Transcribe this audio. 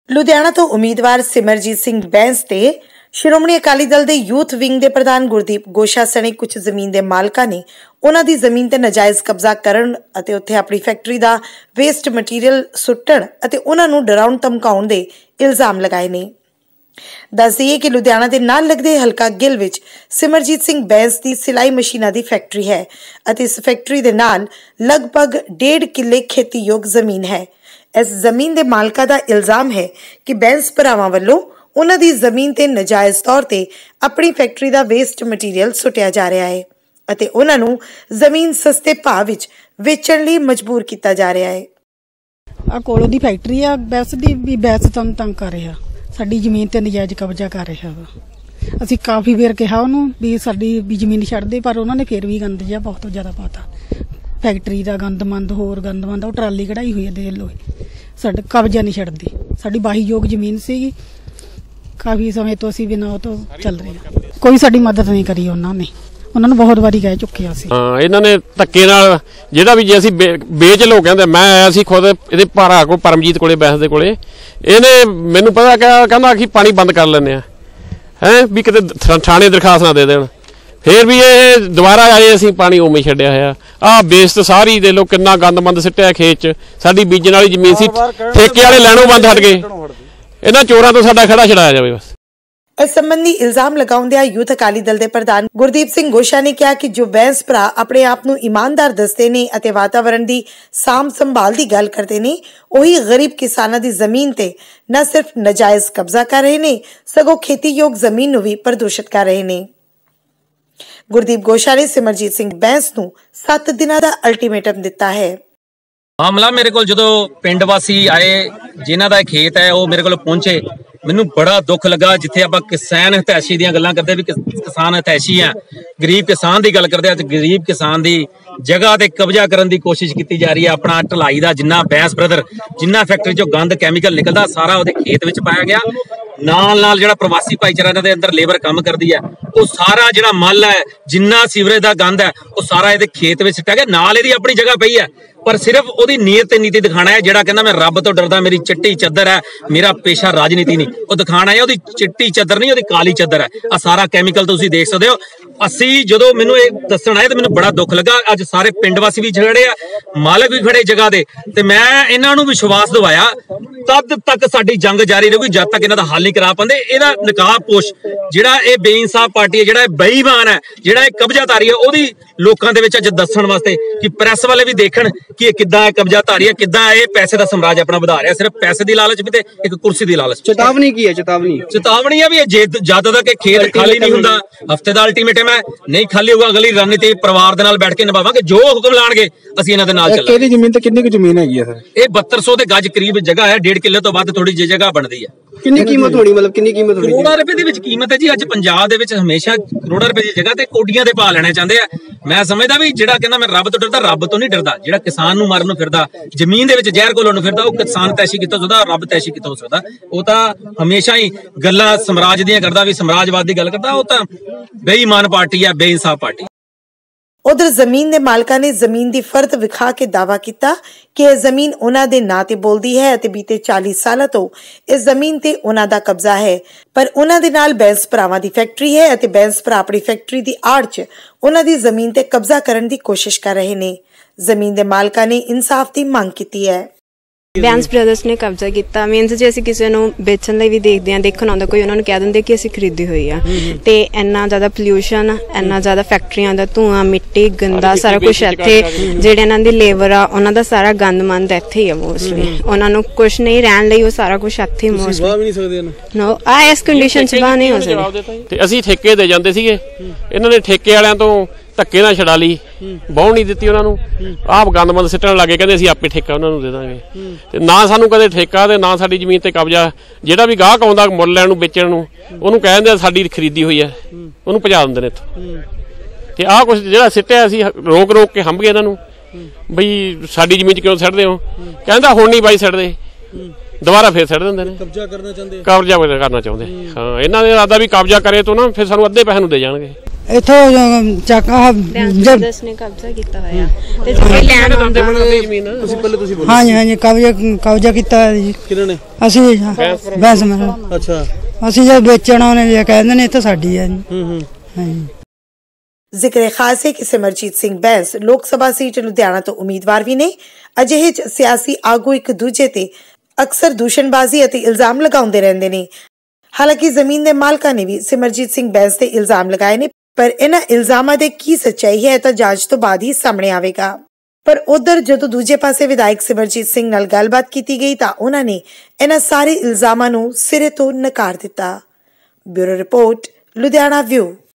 ਲੁਧਿਆਣਾ ਤੋਂ ਉਮੀਦਵਾਰ ਸਿਮਰਜੀਤ ਸਿੰਘ ਬੈਂਸ ਤੇ ਸ਼੍ਰੋਮਣੀ ਅਕਾਲੀ ਦਲ ਦੇ ਯੂਥ ਵਿੰਗ ਦੇ ਪ੍ਰਧਾਨ ਗੁਰਦੀਪ ਗੋਸ਼ਾ ਸਣੇ ਕੁਝ ਜ਼ਮੀਨ ਦੇ ਮਾਲਕਾਂ ਨੇ ਉਹਨਾਂ ਦੀ ਜ਼ਮੀਨ ਤੇ ਨਾਜਾਇਜ਼ ਕਬਜ਼ਾ ਕਰਨ ਅਤੇ ਉੱਥੇ ਆਪਣੀ ਫੈਕਟਰੀ ਦਾ ਵੇਸਟ ਮਟੀਰੀਅਲ ਸੁੱਟਣ ਅਤੇ ਉਹਨਾਂ ਨੂੰ ਡਰਾਉਣ ਧਮਕਾਉਣ ਦੇ ਇਲਜ਼ਾਮ ਲਗਾਏ ਨੇ। ਦੱਸ ਦਈਏ ਕਿ ਲੁਧਿਆਣਾ ਦੇ ਨਾਲ ਲੱਗਦੇ ਹਲਕਾ ਗਿੱਲ ਵਿੱਚ ਸਿਮਰਜੀਤ ਸਿੰਘ ਬੈਂਸ ਦੀ ਸਿਲਾਈ ਮਸ਼ੀਨਾਂ ਦੀ ਫੈਕਟਰੀ ਹੈ ਅਤੇ ਇਸ ਫੈਕਟਰੀ ਦੇ ਨਾਲ ਲਗਭਗ 1.5 ਕਿੱਲੇ ਖੇਤੀਯੋਗ ਜ਼ਮੀਨ ਹੈ। ਇਸ ਜ਼ਮੀਨ ਦੇ ਮਾਲਕਾਂ ਦਾ ਇਲਜ਼ਾਮ ਹੈ ਕਿ ਬੈਂਸ ਭਰਾਵਾਂ ਵੱਲੋਂ ਉਹਨਾਂ ਦੀ ਜ਼ਮੀਨ ਤੇ ਨਾਜਾਇਜ਼ ਤੌਰ ਤੇ ਆਪਣੀ ਫੈਕਟਰੀ ਦਾ ਵੇਸਟ ਮਟੀਰੀਅਲ ਸੁੱਟਿਆ ਜਾ ਰਿਹਾ ਹੈ ਅਤੇ ਉਹਨਾਂ ਨੂੰ ਜ਼ਮੀਨ ਸਸਤੇ ਭਾਅ ਵਿੱਚ ਵੇਚਣ ਲਈ ਮਜਬੂਰ ਕੀਤਾ ਜਾ ਰਿਹਾ ਹੈ। ਆ ਕੋਲੋਂ ਦੀ ਫੈਕਟਰੀ ਆ ਬੈਂਸ ਦੀ ਵੀ ਬੈਂਸ ਸਾਨੂੰ ਤੰਗ ਕਰ ਰਿਹਾ, ਸਾਡੀ ਜ਼ਮੀਨ ਤੇ ਨਜਾਇਜ਼ ਕਬਜ਼ਾ ਕਰ ਰਿਹਾ ਵਾ। ਅਸੀਂ ਕਾਫੀ ਵਾਰ ਕਿਹਾ ਉਹਨੂੰ ਵੀ ਸਾਡੀ ਵੀ ਜ਼ਮੀਨ ਛੱਡ ਦੇ, ਪਰ ਉਹਨਾਂ ਨੇ ਫਿਰ ਵੀ ਗੰਦ ਜਿਹਾ ਬਹੁਤ ਜ਼ਿਆਦਾ ਪਾਤਾ। ਫੈਕਟਰੀ ਦਾ ਗੰਦਮੰਦ ਹੋਰ ਗੰਦਮੰਦ, ਉਹ ਟਰਾਲੀ ਕਢਾਈ ਹੋਈ ਹੈ ਦੇਖ ਲਓ। ਸਾਡਾ ਕਬਜ਼ਾ ਨਹੀਂ ਛੱਡਦੀ, ਸਾਡੀ ਵਾਹੀਯੋਗ ਜ਼ਮੀਨ ਸੀਗੀ, ਕਾਫੀ ਸਮੇਂ ਤੋਂ ਅਸੀਂ ਬਿਨਾਂ ਉਹ ਤੋਂ ਚੱਲ ਰਹੇ ਹਾਂ। ਕੋਈ ਸਾਡੀ ਮਦਦ ਨਹੀਂ ਕਰੀ ਉਹਨਾਂ ਨੇ, ਉਹਨਾਂ ਨੂੰ ਬਹੁਤ ਵਾਰੀ ਕਹਿ ਚੁੱਕੇ ਆ ਅਸੀਂ। ਹਾਂ, ਇਹਨਾਂ ਨੇ ਧੱਕੇ ਨਾਲ ਜਿਹੜਾ ਵੀ ਜੇ ਅਸੀਂ ਵੇਚ ਲੋ ਕਹਿੰਦੇ। ਮੈਂ ਆਇਆ ਸੀ ਖੁਦ ਇਹਦੇ ਭਰਾ ਕੋਲ, ਪਰਮਜੀਤ ਕੋਲੇ, ਬੈਂਸ ਦੇ ਕੋਲੇ। ਇਹਨੇ ਮੈਨੂੰ ਪਤਾ ਕਹਿੰਦਾ ਕਿ ਪਾਣੀ ਬੰਦ ਕਰ ਲੈਂਦੇ ਆ ਹੈ ਵੀ ਕਿਤੇ ਥਾਣੇ ਦਰਖਾਸਤ ਨਾ ਦੇ ਦੇਣ। ਫਿਰ ਵੀ ਇਹ ਦੁਬਾਰਾ ਆਏ, ਅਸੀਂ ਪਾਣੀ ਉਵੇਂ ਛੱਡਿਆ ਹੋਇਆ। ਆਹ ਬੇਸਤ ਸਾਰੀ ਦੇ ਲੋ ਕਿੰਨਾ ਗੰਦਮੰਦ ਸਿੱਟਿਆ ਖੇਤ 'ਚ। ਸਾਡੀ ਬੀਜਣ ਵਾਲੀ ਜ਼ਮੀਨ ਸੀ, ਠੇਕੇ ਵਾਲੇ ਲੈਣੋਂ ਬੰਦ ਹਟ ਗਏ। ਇਹਨਾਂ ਚੋਰਾਂ ਤੋਂ ਸਾਡਾ ਖੜਾ ਛਡਾਇਆ ਜਾਵੇ ਬਸ। इस संबंधी इल्जाम लगाउंदिया यूथ अकाली दल के प्रधान गुरदीप सिंह गोशा ने कहा कि जो बैंस भरा अपने आप नूं ईमानदार दसदे ने अते वातावरण की साम संभाल की गल करते ने, उही गरीब किसानां दी जमीन ते न सिर्फ नाजायज कब्जा कर रहे ने, सगों खेतीयोग जमीन नूं भी प्रदूषित कर रहे ने। गुरदीप गोशा ने सिमरजीत सिंह बैंस नूं 7 दिनां दा अल्टीमेटम दिता है। मामला मेरे को जो पिंड वासी आए जिन्हां दा खेत है, वो मेरे को पहुंचे, ਮੈਨੂੰ ਬੜਾ ਦੁੱਖ ਲੱਗਾ। ਜਿੱਥੇ ਆਪਾਂ ਕਿਸਾਨ ਹਤੈਸ਼ੀ ਦੀਆਂ ਗੱਲਾਂ ਕਰਦੇ ਵੀ ਕਿਸਾਨ ਹਤੈਸ਼ੀ ਆ, ਗਰੀਬ ਕਿਸਾਨ ਦੀ ਗੱਲ ਕਰਦੇ ਆ ਤੇ ਗਰੀਬ ਕਿਸਾਨ ਦੀ ਜਗ੍ਹਾ ਤੇ ਕਬਜ਼ਾ ਕਰਨ ਦੀ ਕੋਸ਼ਿਸ਼ ਕੀਤੀ ਜਾ ਰਹੀ ਹੈ। ਆਪਣਾ ਢਲਾਈ ਦਾ ਜਿੰਨਾ ਬੈਂਸ ਬ੍ਰਦਰ, ਜਿੰਨਾ ਫੈਕਟਰੀ ਚੋਂ ਗੰਦ ਕੈਮੀਕਲ ਨਿਕਲਦਾ, ਸਾਰਾ ਉਹਦੇ ਖੇਤ ਵਿੱਚ ਪਾਇਆ ਗਿਆ। ਨਾਲ ਜਿਹੜਾ ਪ੍ਰਵਾਸੀ ਭਾਈਚਾਰਾ ਇਹਨਾਂ ਦੇ ਅੰਦਰ ਲੇਬਰ ਕੰਮ ਕਰਦੀ ਹੈ, ਉਹ ਸਾਰਾ ਜਿਹੜਾ ਮੱਲ ਹੈ, ਜਿੰਨਾ ਸੀਵਰੇਜ ਦਾ ਗੰਦ ਹੈ, ਉਹ ਸਾਰਾ ਇਹਦੇ ਖੇਤ ਵਿੱਚ ਸਿੱਟਿਆ ਗਿਆ। ਨਾਲ ਇਹਦੀ ਆਪਣੀ ਜਗ੍ਹਾ ਪਈ ਹੈ, ਪਰ ਸਿਰਫ ਉਹਦੀ ਨੀਅਤ ਤੇ ਨੀਤੀ ਦਿਖਾਣਾ ਹੈ। ਜਿਹੜਾ ਕਹਿੰਦਾ ਮੈਂ ਰੱਬ ਤੋਂ ਡਰਦਾ, ਮੇਰੀ ਚਿੱਟੀ ਚੱਦਰ ਹੈ, ਮੇਰਾ ਪੇਸ਼ਾ ਰਾਜਨੀਤੀ ਨਹੀਂ, ਉਹ ਦਿਖਾਣਾ ਹੈ ਉਹਦੀ ਚਿੱਟੀ ਚੱਦਰ ਨਹੀਂ, ਉਹਦੀ ਕਾਲੀ ਚੱਦਰ ਹੈ। ਆ ਸਾਰਾ ਕੈਮੀਕਲ ਤੁਸੀਂ ਦੇਖ ਸਕਦੇ ਹੋ। ਅਸੀਂ ਜਦੋਂ ਮੈਨੂੰ ਇਹ ਦੱਸਣ ਆਏ ਤਾਂ ਮੈਨੂੰ ਬੜਾ ਦੁੱਖ ਲੱਗਾ। ਅੱਜ ਸਾਰੇ ਪਿੰਡ ਵਾਸੀ ਵੀ ਖੜੇ ਆ, ਮਾਲਕ ਵੀ ਖੜੇ ਜਗ੍ਹਾ ਦੇ, ਤੇ ਮੈਂ ਇਹਨਾਂ ਨੂੰ ਵਿਸ਼ਵਾਸ ਦਿਵਾਇਆ ਤਦ ਤੱਕ ਸਾਡੀ ਜੰਗ ਜਾਰੀ ਰਹੂਗੀ, ਜਦ ਤੱਕ ਇਹਨਾਂ ਦਾ ਹੱਲ ਨਹੀਂ ਕਰਾ ਪਾਉਂਦੇ। ਇਹਦਾ ਨਕਾਬਪੋਸ਼ ਜਿਹੜਾ ਇਹ ਬੇਇਨਸਾਫ ਪਾਰਟੀ ਹੈ, ਜਿਹੜਾ ਇਹ ਬੇਈਮਾਨ ਹੈ, ਜਿਹੜਾ ਇਹ ਕਬਜ਼ਾਧਾਰੀ ਹੈ, ਉਹਦੀ ਲੋਕਾਂ ਦੇ ਵਿੱਚ ਅੱਜ ਦੱਸਣ ਵਾਸਤੇ ਕਿ ਪ੍ਰੈਸ ਵਾਲੇ ਵੀ ਦੇਖਣ ਕਿ ਇਹ ਕਿੱਦਾਂ ਹੈ ਕਬਜ਼ਾਧਾਰੀ ਹੈ, ਕਿੱਦਾਂ ਇਹ ਪੈਸੇ ਦਾ ਸਾਮਰਾਜ ਆਪਣਾ ਵਧਾ ਰਿਹਾ, ਸਿਰਫ ਪੈਸੇ ਦੀ ਲਾਲਚ ਵੀ ਤੇ ਇੱਕ ਕੁਰਸੀ ਦੀ ਲਾਲਚ। ਚੇਤਾਵਨੀ ਕੀ ਹੈ? ਚੇਤਾਵਨੀ ਹੈ ਵੀ ਜਦ ਤੱਕ ਇਹ ਖੇਤ ਖਾਲੀ ਨਹੀਂ ਹੁੰਦਾ, ਹਫਤੇ ਦਾ ਅਲਟੀਮੇਟਮ ਹੈ, ਨਹੀਂ ਖਾਲੀ ਹੋਊਗਾ ਅਗਲੀ ਰਣਨੀਤੀ ਪਰਿਵਾਰ ਦੇ ਨਾਲ ਬੈਠ ਕੇ ਨਿਭਾਵਾਂਗੇ। ਜੋ ਹੁਕਮ ਲਾਣਗੇ ਅਸੀਂ ਇਹਨਾਂ ਦੇ ਨਾਲ ਚੱਲਾਂਗੇ। ਕਿਹੜੀ ਜ਼ਮੀਨ ਤੇ ਕਿੰਨੀ ਕੁ ਜ਼ਮੀਨ ਹੈਗੀ ਹੈ ਸਰ? ਇਹ 7200 ਦੇ ਗੱਜ ਕਰੀਬ ਜਗ੍ਹਾ ਹੈ, 1.5 ਕਿੱਲੇ ਤੋਂ ਵੱਧ ਥੋੜੀ ਜਿਹੀ ਜਗ੍ਹਾ ਬਣਦੀ ਹੈ। ਕਿੰਨੀ ਕੀਮਤ ਹੋਣੀ, ਮਤਲਬ ਕਿੰਨੀ ਕੀਮਤ ਹੋਣੀ? ਕਰੋੜਾਂ ਰੁਪਏ ਦੇ ਵਿੱਚ ਕੀਮਤ ਹੈ ਜੀ। ਅੱਜ ਪੰਜਾਬ ਦੇ ਵਿੱਚ ਹਮੇਸ਼ਾ ਕਰੋੜਾਂ ਰੁਪਏ ਦੀ ਜਗ੍ਹਾ ਤੇ ਕੋਡੀਆਂ ਦੇ ਭਾਅ ਲੈਣੇ ਚਾਹੁੰਦੇ ਆ। ਮੈਂ ਸਮਝਦਾ ਵੀ ਜਿਹੜਾ ਕਹਿੰਦਾ ਮੈਂ ਰੱਬ ਤੋਂ ਡਰਦਾ, ਰੱਬ ਤੋਂ ਨਹੀਂ ਡਰਦਾ। ਜਿਹੜਾ ਕਿਸਾਨ ਨੂੰ ਮਾਰਨ ਨੂੰ ਫਿਰਦਾ, ਜ਼ਮੀਨ ਦੇ ਵਿੱਚ ਜ਼ਹਿਰ ਘੋਲਣ ਨੂੰ ਫਿਰਦਾ, ਉਹ ਕਿਸਾਨ ਤੈਸ਼ੀ ਕਿੱਥੋਂ ਹੋ ਸਕਦਾ, ਰੱਬ ਤੈਸ਼ੀ ਕਿੱਥੋਂ ਹੋ ਸਕਦਾ? ਉਹ ਤਾਂ ਹਮੇਸ਼ਾ ਹੀ ਗੱਲਾਂ ਸਮਰਾਜ ਦੀਆਂ ਕਰਦਾ, ਵੀ ਸਮਰਾਜਵਾਦ ਦੀ ਗੱਲ ਕਰਦਾ। ਉਹ ਤਾਂ ਬੇਈਮਾਨ ਪਾਰਟੀ ਹੈ, ਬੇਇਨਸਾਫ ਪਾर्टी। उधर जमीन के मालकां ने जमीन की फर्द विखा के दावा किया कि यह जमीन उन्हां दे नां ते बोलदी है ते बीते 40 साल तो इस जमीन ते उन्हां दा कब्जा है, पर उन्हां दे नाल बैंस भरावां दी फैक्ट्री है ते बैंस भरा अपनी फैक्ट्री दी आड़ च उन्हां दी जमीन ते कब्जा करन दी कोशिश कर रहे ने। जमीन के मालकां ने इंसाफ की मांग की है। बैंस ब्रदर्स ने कब्जा किया। मीनस जे असीं किसी नूं बेचण लई भी देखदे हां, देखण आउंदा कोई, उन्हां नूं कह दिंदे कि असीं खरीदी होई आ, ते इन्ना ज़्यादा पोल्यूशन, इन्ना ज़्यादा फैक्ट्रियां दा धुआं, मिट्टी, गंदा सारा कुछ इत्थे, जेह्ड़े इन्हां दी लेबर आ उन्हां दा सारा गंदमंद इत्थे ही आ। मोस्टली उन्हां नूं कुछ नहीं रहण लई, वो सारा कुछ इत्थे ही मोस्टली नो आ इस कंडीशन च बाहर नहीं हो सकदे। ते असीं ठेके दे जांदे सीगे, इन्हां ने ठेके वालियां तो धक्के नाल छड़ा लई, ਬਹੁਣ नहीं ਦਿੱਤੀ ਉਹਨਾਂ ਨੂੰ। ਆਪ ਗੰਦਮੰਦ ਸਿੱਟਣ ਲੱਗੇ, ਕਹਿੰਦੇ ਅਸੀਂ ਆਪੇ ਠੇਕਾ ਉਹਨਾਂ ਨੂੰ ਦੇ ਦਾਂਗੇ। ਤੇ ਨਾ ਸਾਨੂੰ ਕਦੇ ਠੇਕਾ ਤੇ ਨਾ ਸਾਡੀ ਜ਼ਮੀਨ ਤੇ ਕਬਜ਼ਾ। ਜਿਹੜਾ ਵੀ ਗਾਹਕ ਆਉਂਦਾ ਮੁੱਲ ਲੈਣ ਨੂੰ, ਵੇਚਣ ਨੂੰ, ਉਹਨੂੰ ਕਹਿ ਦਿੰਦੇ ਸਾਡੀ ਖਰੀਦੀ ਹੋਈ ਹੈ, ਉਹਨੂੰ ਭਜਾ ਦਿੰਦੇ ਨੇ ਇੱਥੋਂ। ਤੇ ਆਹ ਕੁਛ ਜਿਹੜਾ ਸਿੱਟਿਆ ਅਸੀਂ ਰੋਕ ਕੇ ਹੰਭ ਗਏ ਇਹਨਾਂ ਨੂੰ, ਬਈ ਸਾਡੀ ਜ਼ਮੀਨ 'ਚ ਕਿਉਂ ਸਿੱਟਦੇ ਹੋ? ਕਹਿੰਦਾ ਹੁਣ ਨਹੀਂ ਬਾਈ ਸਿੱਟਦੇ, ਦੁਬਾਰਾ ਫੇਰ ਸਿੱਟ ਦਿੰਦੇ ਨੇ। ਕਬਜ਼ਾ ਕਰਨਾ ਚਾਹੁੰਦੇ ਹਾਂ। ਹਾਂ, ਇਹਨਾਂ ਦੇ ਇਰਾਦਾ ਵੀ ਕਬਜ਼ਾ ਕਰੇ ਤੋਂ ਨਾ ਫਿਰ ਸਾਨੂੰ ਅੱਧੇ ਪੈਸੇ ਨੂੰ ਦੇ ਜਾਣਗੇ। ਇੱਥੋਂ ਚੱਕ ਬ੍ਰਦਰਸ ਨੇ ਕਬਜ਼ਾ ਕੀਤਾ ਹੋਇਆ ਤੇ ਜਿਹੜੇ ਲੈਂਡ ਆਉਂਦਾ ਤੁਸੀਂ ਬੋਲੋ। ਹਾਂਜੀ ਕਬਜ਼ਾ ਕੀਤਾ ਹੋਇਆ ਜੀ। ਕਿਹਨਾਂ ਨੇ? ਅਸੀਂ ਬੈਂਸ ਮਹਿਲ। ਅੱਛਾ। ਅਸੀਂ ਜਦ ਵੇਚਣਾ ਉਹਨੇ ਕਹਿੰਦੇ ਨੇ ਇਹ ਤਾਂ ਸਾਡੀ ਹੈ ਜੀ। ਹਾਂਜੀ। ਜ਼ਿਕਰ ਖਾਸ ਹੈ ਕਿ ਸਿਮਰਜੀਤ ਸਿੰਘ ਬੈਂਸ ਲੋਕ ਸਭਾ ਸੀਟ ਲੁਧਿਆਣਾ ਤੋਂ ਉਮੀਦਵਾਰ ਵੀ ਨੇ। ਅਜਿਹੇ ਸਿਆਸੀ ਆਗੂ ਇੱਕ ਦੂਜੇ ਤੇ ਅਕਸਰ ਦੂਸ਼ਣਬਾਜ਼ੀ ਅਤੇ ਇਲਜ਼ਾਮ ਲਗਾਉਂਦੇ ਰਹਿੰਦੇ ਨੇ। ਹਾਲਾਂਕਿ ਜ਼ਮੀਨ ਦੇ ਮਾਲਕਾਂ ਨੇ ਵੀ ਸਿਮਰਜੀਤ ਸਿੰਘ ਬੈਂਸ ਤੇ ਇਲਜ਼ਾਮ ਲਗਾਏ ਨੇ, ਪਰ ਇਹਨਾਂ ਇਲਜ਼ਾਮਾਂ ਦੇ ਕੀ ਸੱਚਾਈ ਹੈ ਤਾਂ ਜਾਂਚ ਤੋਂ ਬਾਅਦ ਹੀ ਸਾਹਮਣੇ ਆਵੇਗਾ। ਪਰ ਉਧਰ ਜਦੋਂ ਦੂਜੇ ਪਾਸੇ ਵਿਧਾਇਕ ਸਿਮਰਜੀਤ ਸਿੰਘ ਨਾਲ ਗੱਲਬਾਤ ਕੀਤੀ ਗਈ ਤਾਂ ਉਹਨਾਂ ਨੇ ਇਹਨਾਂ ਸਾਰੇ ਇਲਜ਼ਾਮਾਂ ਨੂੰ ਸਿਰੇ ਤੋਂ ਨਕਾਰ ਦਿੱਤਾ। Bureau report, Ludhiana view.